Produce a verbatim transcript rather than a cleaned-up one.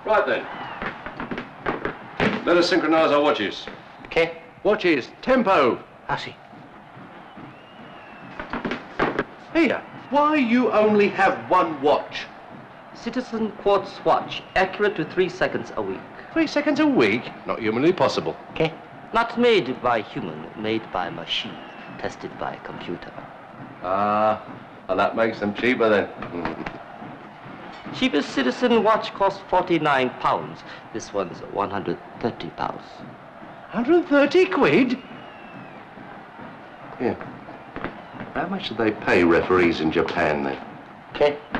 Right then. Let us synchronize our watches. Okay. Watches, tempo. I see. Here, why you only have one watch? Citizen quartz watch, accurate to three seconds a week. Three seconds a week? Not humanly possible. Okay. Not made by human, made by machine, tested by computer. Ah, and that makes them cheaper then. Mm. Cheapest citizen watch costs forty-nine pounds. This one's one hundred thirty pounds. one hundred thirty quid? Yeah. How much do they pay referees in Japan then? Okay.